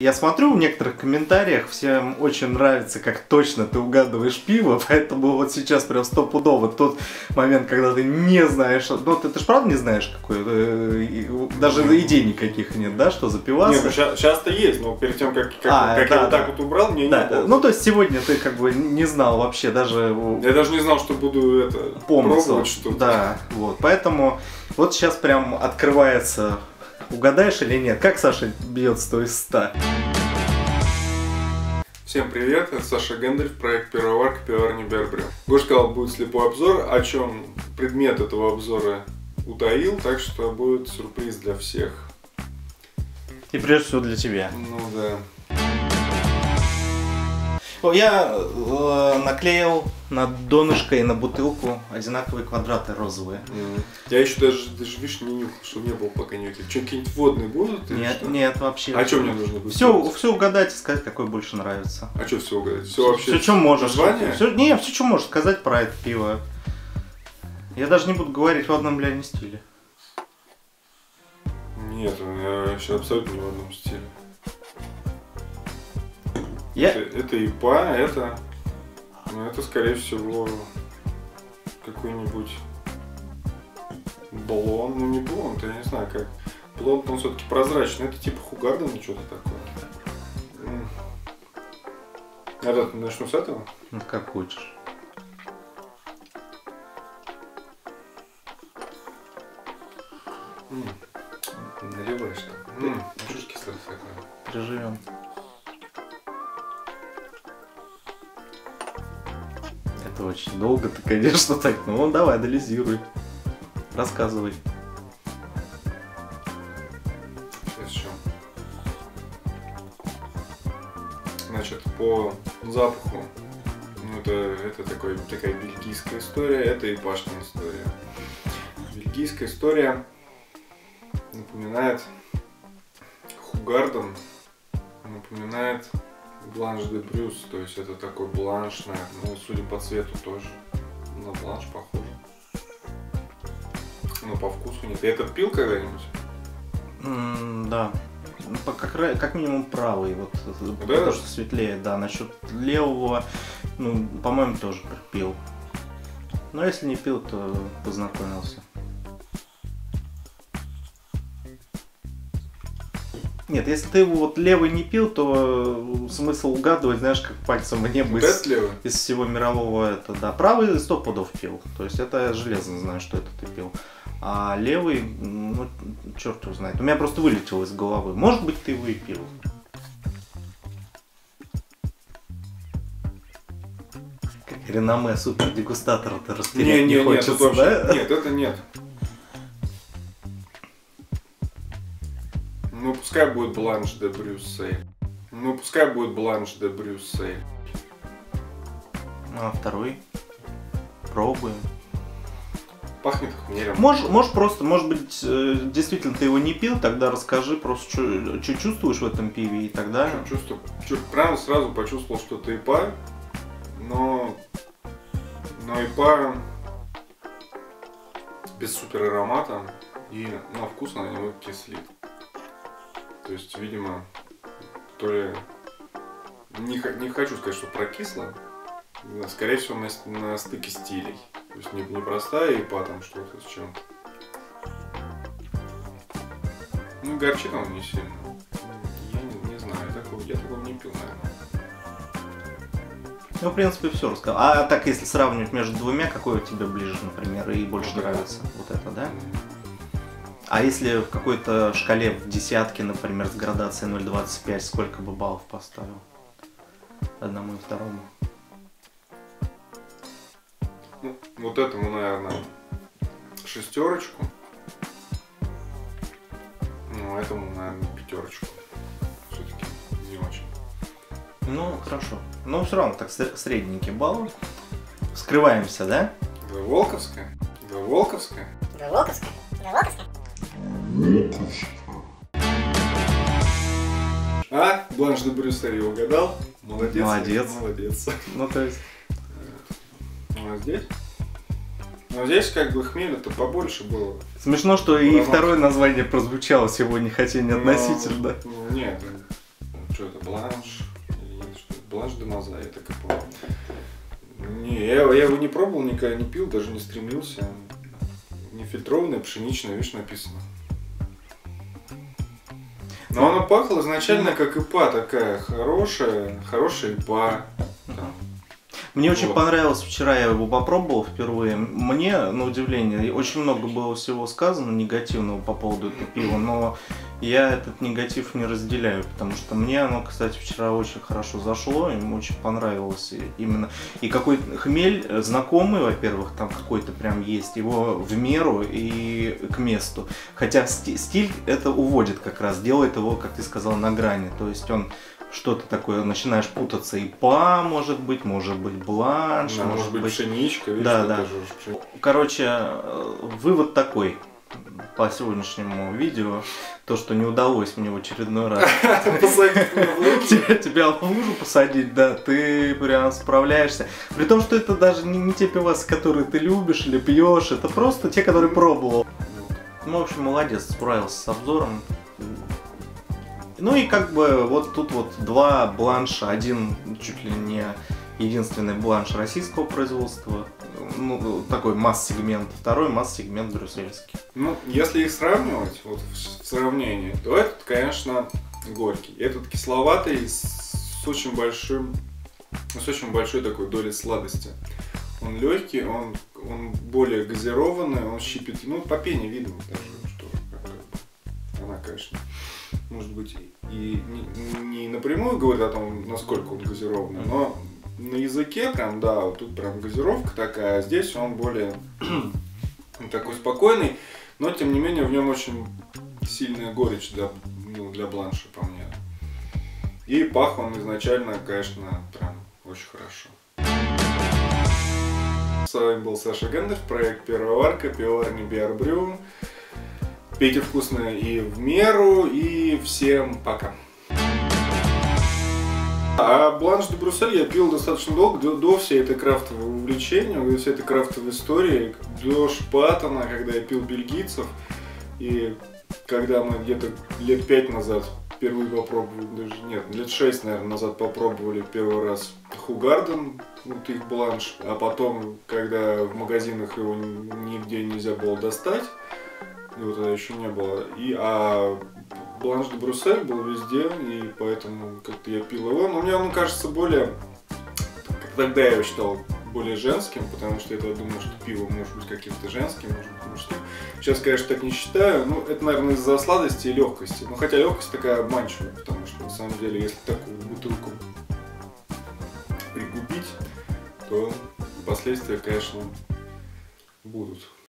Я смотрю в некоторых комментариях, всем очень нравится, как точно ты угадываешь пиво, поэтому вот сейчас прям стопудово тот момент, когда ты не знаешь, ну ты же правда не знаешь какой, даже идей никаких нет, да, что за пивас? Нет, ну сейчас-то есть, но перед тем, как я вот так вот убрал, мне не было. Ну то есть сегодня ты как бы не знал вообще даже... Я даже не знал, что буду пробовать что-то. Да, вот, поэтому вот сейчас прям открывается... Угадаешь или нет? Как Саша бьет 100 из 100? Всем привет, это Саша Гендрих, проект Пивоварка Пивоварня Бербрю. Гоша сказал, будет слепой обзор, о чем предмет этого обзора утаил, так что будет сюрприз для всех. И прежде всего для тебя. Ну да. Я наклеил на донышко и на бутылку одинаковые квадраты розовые. Я еще даже видишь, не нюхал, что не было пока никаких. Что, какие-нибудь водные будут? Нет, вообще. А что мне нужно будет? Все угадать и сказать, какой больше нравится. А что все угадать? Все вообще. Все, что можешь. Название? Все, что можешь сказать про это пиво. Я даже не буду говорить в одном, не стиле. Нет, я вообще абсолютно не в одном стиле. Это ИПА, это скорее всего какой-нибудь блонд, ну не блонд, я не знаю как. Блонд, он все-таки прозрачный, это типа Хугарден или что-то такое. Это начну с этого? Ну как хочешь. Наливаешь там. Что ж кислота такая? Переживем. Это очень долго-то, конечно, так. Ну давай, анализируй. Рассказывай. Сейчас еще. Значит, по запаху, ну это такая бельгийская история, это и ипашная история. Бельгийская история напоминает Хугарден, напоминает Бланш де Брюс, то есть это такой бланшный, ну судя по цвету тоже на бланш похоже. Но по вкусу нет. Ты этот пил когда-нибудь? Да. Как минимум правый, вот, да? Потому что светлее, да. Насчет левого, ну, по-моему, тоже пил. Но если не пил, то познакомился. Нет, если ты его вот левый не пил, то смысл угадывать, знаешь, как пальцем в небо из всего мирового это, да. Правый 100 пудов пил, то есть это я железно знаю, что это ты пил. А левый, ну, черт его знает. У меня просто вылетело из головы. Может быть, ты его и пил. Как реноме супер дегустатора-то растерять не хочется, нет, да? Нет, это нет. Ну, пускай будет Бланш де Брюссель. А второй? Пробуем. Пахнет хмелем. Может просто, может быть, действительно ты его не пил, тогда расскажи просто, что чувствуешь в этом пиве и тогда... Чувствую. Прямо сразу почувствовал, что это ИПА, но ИПА без супер аромата и на вкус она немного кислит. То есть, видимо, то ли... Не хочу сказать, что прокисло. Скорее всего, на стыке стилей. То есть, не простая ИПА, там что-то с чем-то. Ну, горчит он не сильно. Я не знаю, я такого не пил, наверное. Ну, в принципе, все рассказал. А так, если сравнивать между двумя, какой у тебя ближе, например, и больше нравится? Вот это, да? А если в какой-то шкале в десятке, например, с градацией 0,25, сколько бы баллов поставил? Одному и второму. Ну, вот этому, наверное, 6. Ну, а этому, наверное, 5. Все-таки не очень. Ну, хорошо. Но все равно так средненький балл. Вскрываемся, да? Волковская. А? Бланш де Брюссель угадал? Молодец. Ну, то есть... А здесь? Но здесь как бы хмеля-то побольше было. Смешно, что и второе название прозвучало сегодня, хотя не относительно. Нет. что это, бланш? Бланш де Маза, я так и помню. Не, я его не пробовал, никогда не пил, даже не стремился. Нефильтрованная, пшеничная, видишь, написано. Но оно пахло изначально как ИПА такая, хорошая ИПА. Мне очень понравилось, вчера я его попробовал впервые. Мне, на удивление, очень много было всего сказано негативного по поводу этого пива, но я этот негатив не разделяю, потому что мне оно, кстати, вчера очень хорошо зашло, им очень понравилось именно. И какой-то хмель знакомый, во-первых, там какой-то прям есть, его в меру и к месту. Хотя стиль это уводит как раз, делает его, как ты сказал, на грани. То есть он что-то такое, начинаешь путаться, ИПА может быть бланш, да, может быть пшеничка, видишь, да. Короче, вывод такой по сегодняшнему видео, то, что не удалось мне в очередной раз тебя в лужу посадить, да, ты прям справляешься. При том, что это даже не те пивасы, которые ты любишь или пьешь, это просто те, которые пробовал. Ну, в общем, молодец, справился с обзором. Ну и как бы вот тут вот два бланша, один чуть ли не единственный бланш российского производства, ну такой масс-сегмент, второй масс-сегмент брюссельский. Ну, если их сравнивать, вот в сравнении, то этот, конечно, горький. Этот кисловатый с очень большой такой долей сладости. Он легкий, он более газированный, он щипит, ну по пене видно даже, что она, конечно, может быть, и не напрямую говорит о том, насколько он газированный, но на языке прям, да, вот тут прям газировка такая, а здесь он более такой спокойный, но тем не менее в нем очень сильная горечь для бланша, по мне. И пах он изначально, конечно, прям очень хорошо. С вами был Саша Гендер, проект Первая варка, пивоварня BR Brew. Пейте вкусно и в меру, и всем пока. А бланш де Брюссель я пил достаточно долго, до всей этой крафтовой увлечения, до всей этой крафтовой истории, до Шпатана, когда я пил бельгийцев, и когда мы где-то лет 5 назад впервые попробовали, даже нет, лет 6, наверное, назад попробовали первый раз Хугарден, вот их бланш, а потом, когда в магазинах его нигде нельзя было достать, его тогда еще не было, а бланш де Брюссель был везде, и поэтому как-то я пил его, но мне он кажется более, тогда я его считал более женским, потому что я думал, что пиво может быть каким-то женским, может быть мужским. Сейчас, конечно, так не считаю, ну это, наверное, из-за сладости и легкости, но хотя легкость такая обманчивая, потому что на самом деле, если такую бутылку пригубить, то последствия, конечно, будут.